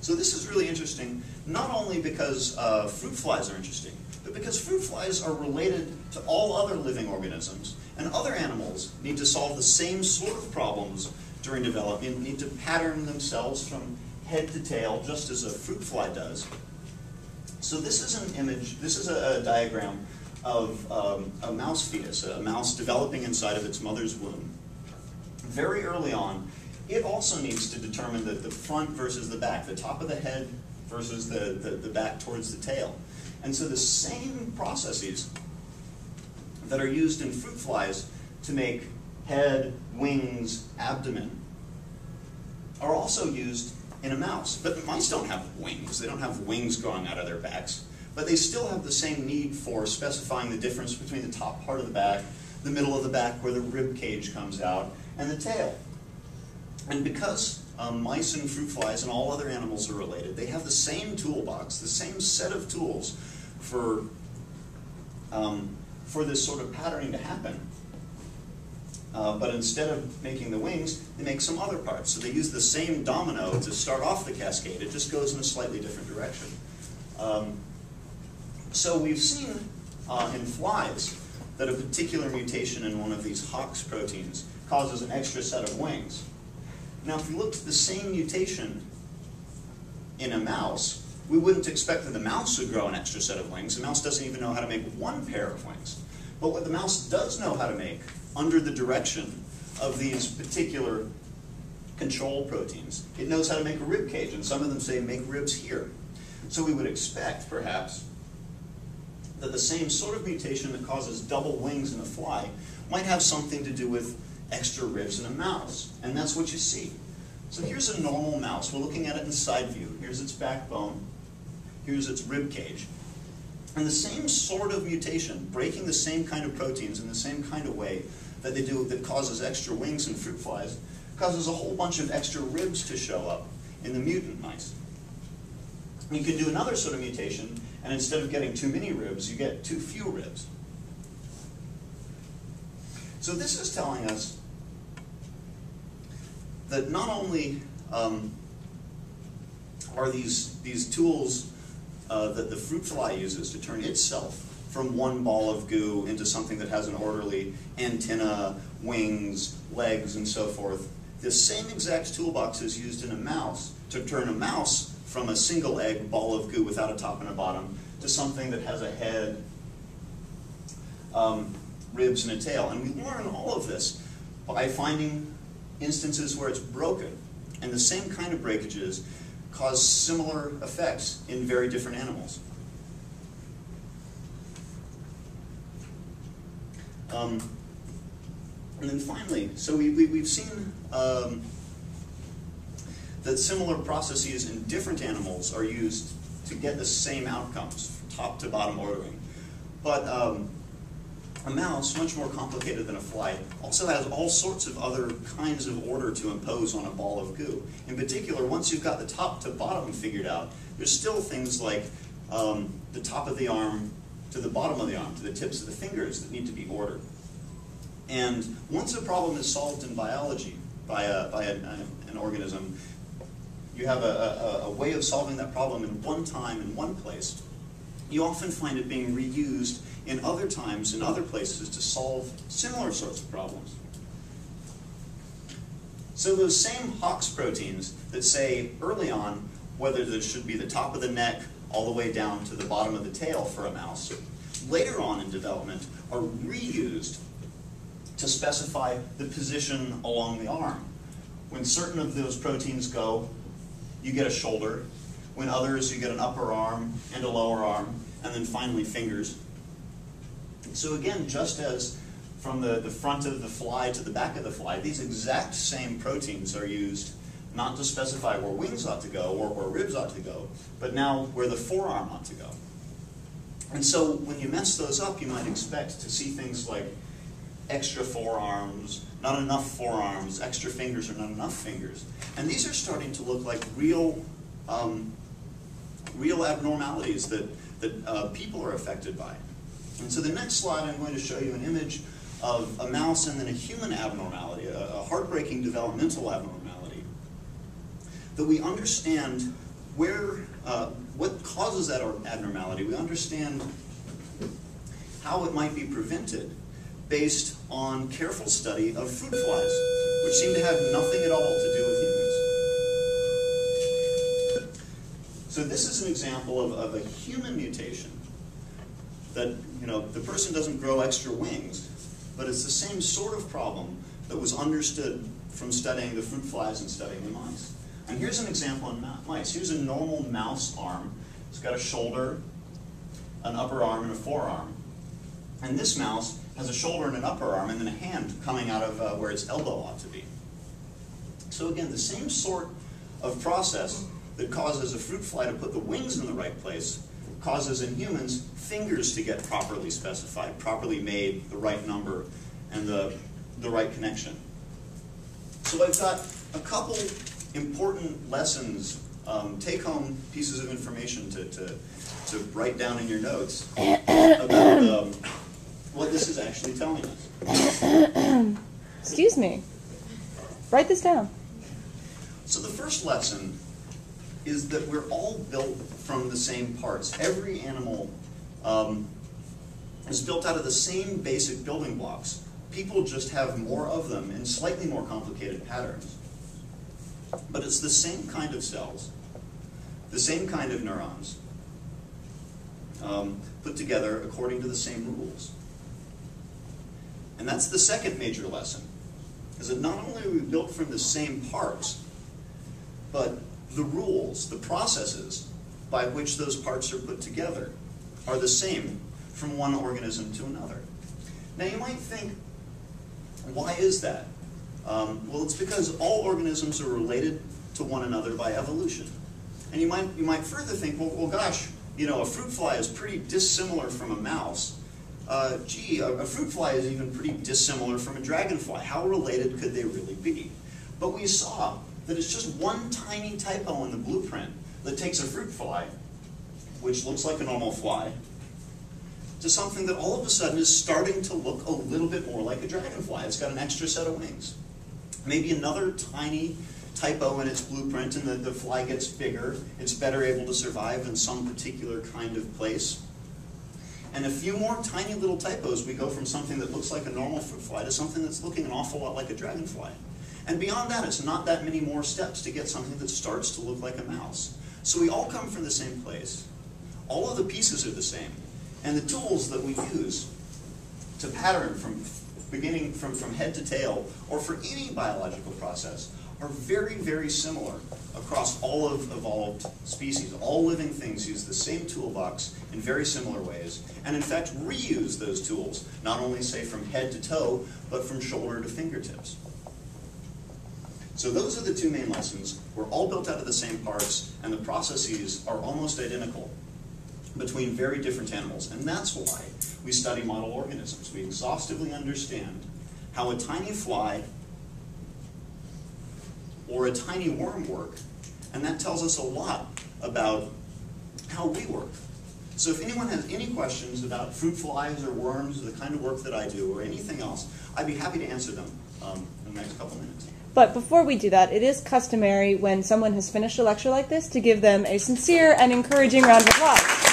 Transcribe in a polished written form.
So this is really interesting, not only because fruit flies are interesting, but because fruit flies are related to all other living organisms, and other animals need to solve the same sort of problems during development, need to pattern themselves from head to tail, just as a fruit fly does. So this is an image, this is a diagram of a mouse fetus, a mouse developing inside of its mother's womb. Very early on, it also needs to determine the front versus the back, the top of the head versus the back towards the tail. And so the same processes that are used in fruit flies to make head, wings, abdomen are also used in a mouse. But mice don't have wings. They don't have wings growing out of their backs. But they still have the same need for specifying the difference between the top part of the back, the middle of the back where the rib cage comes out, and the tail. And because mice and fruit flies and all other animals are related, they have the same toolbox, the same set of tools for this sort of patterning to happen. But instead of making the wings, they make some other parts. So they use the same domino to start off the cascade. It just goes in a slightly different direction. So we've seen in flies that a particular mutation in one of these Hox proteins causes an extra set of wings. Now, if we looked at the same mutation in a mouse, we wouldn't expect that the mouse would grow an extra set of wings. The mouse doesn't even know how to make one pair of wings. But what the mouse does know how to make, under the direction of these particular control proteins, it knows how to make a rib cage, and some of them say make ribs here. So we would expect, perhaps, that the same sort of mutation that causes double wings in a fly might have something to do with extra ribs in a mouse, and that's what you see. So here's a normal mouse. We're looking at it in side view. Here's its backbone. Here's its rib cage. And the same sort of mutation, breaking the same kind of proteins in the same kind of way that they do that causes extra wings in fruit flies, causes a whole bunch of extra ribs to show up in the mutant mice. You can do another sort of mutation, and instead of getting too many ribs, you get too few ribs. So this is telling us that not only are these tools that the fruit fly uses to turn itself from one ball of goo into something that has an orderly antenna, wings, legs, and so forth, the same exact toolbox is used in a mouse to turn a mouse from a single egg ball of goo without a top and a bottom to something that has a head, ribs, and a tail. And we learn all of this by finding instances where it's broken. And the same kind of breakages cause similar effects in very different animals. And then finally, so we've seen that similar processes in different animals are used to get the same outcomes, top to bottom ordering. But a mouse, much more complicated than a fly, also has all sorts of other kinds of order to impose on a ball of goo. In particular, once you've got the top to bottom figured out, there's still things like the top of the arm to the bottom of the arm, to the tips of the fingers that need to be ordered. And once a problem is solved in biology by an organism, you have a way of solving that problem in one time, in one place. You often find it being reused in other times, in other places, to solve similar sorts of problems. So those same Hox proteins that say early on whether there should be the top of the neck all the way down to the bottom of the tail for a mouse, later on in development are reused to specify the position along the arm. When certain of those proteins go, you get a shoulder. When others, you get an upper arm and a lower arm, and then finally fingers. So again, just as from the front of the fly to the back of the fly, these exact same proteins are used not to specify where wings ought to go or where ribs ought to go, but now where the forearm ought to go. And so when you mess those up, you might expect to see things like extra forearms, not enough forearms, extra fingers or not enough fingers. And these are starting to look like real abnormalities that people are affected by. And so the next slide, I'm going to show you an image of a mouse and then a human abnormality, a heartbreaking developmental abnormality that we understand what causes that abnormality. We understand how it might be prevented based on careful study of fruit flies, which seem to have nothing at all to do with humans. So this is an example of a human mutation that, the person doesn't grow extra wings, but it's the same sort of problem that was understood from studying the fruit flies and studying the mice. And here's an example in mice. Here's a normal mouse arm. It's got a shoulder, an upper arm, and a forearm. And this mouse has a shoulder and an upper arm, and then a hand coming out of where its elbow ought to be. So again, the same sort of process that causes a fruit fly to put the wings in the right place causes in humans fingers to get properly specified, properly made, the right number, and the right connection. So I've got a couple important lessons, take-home pieces of information to write down in your notes about what this is actually telling us. Excuse me. Write this down. So the first lesson is that we're all built from the same parts. Every animal is built out of the same basic building blocks. People just have more of them in slightly more complicated patterns. But it's the same kind of cells, the same kind of neurons, put together according to the same rules. And that's the second major lesson, is that not only are we built from the same parts, but the rules, the processes by which those parts are put together are the same from one organism to another. Now you might think, why is that? Well, it's because all organisms are related to one another by evolution. And you might further think, well gosh, a fruit fly is pretty dissimilar from a mouse. Gee, a fruit fly is even pretty dissimilar from a dragonfly. How related could they really be? But we saw that it's just one tiny typo in the blueprint that takes a fruit fly, which looks like a normal fly, to something that all of a sudden is starting to look a little bit more like a dragonfly. It's got an extra set of wings. Maybe another tiny typo in its blueprint and the fly gets bigger. It's better able to survive in some particular kind of place. And a few more tiny little typos, we go from something that looks like a normal fruit fly to something that's looking an awful lot like a dragonfly. And beyond that, it's not that many more steps to get something that starts to look like a mouse. So we all come from the same place. All of the pieces are the same. And the tools that we use to pattern from beginning from head to tail, or for any biological process, are very, very similar across all of evolved species. All living things use the same toolbox in very similar ways, and in fact reuse those tools, not only say from head to toe, but from shoulder to fingertips. So those are the two main lessons. We're all built out of the same parts, and the processes are almost identical between very different animals. And that's why we study model organisms. We exhaustively understand how a tiny fly or a tiny worm work, and that tells us a lot about how we work. So if anyone has any questions about fruit flies or worms, or the kind of work that I do, or anything else, I'd be happy to answer them in the next couple minutes. But before we do that, it is customary when someone has finished a lecture like this to give them a sincere and encouraging round of applause.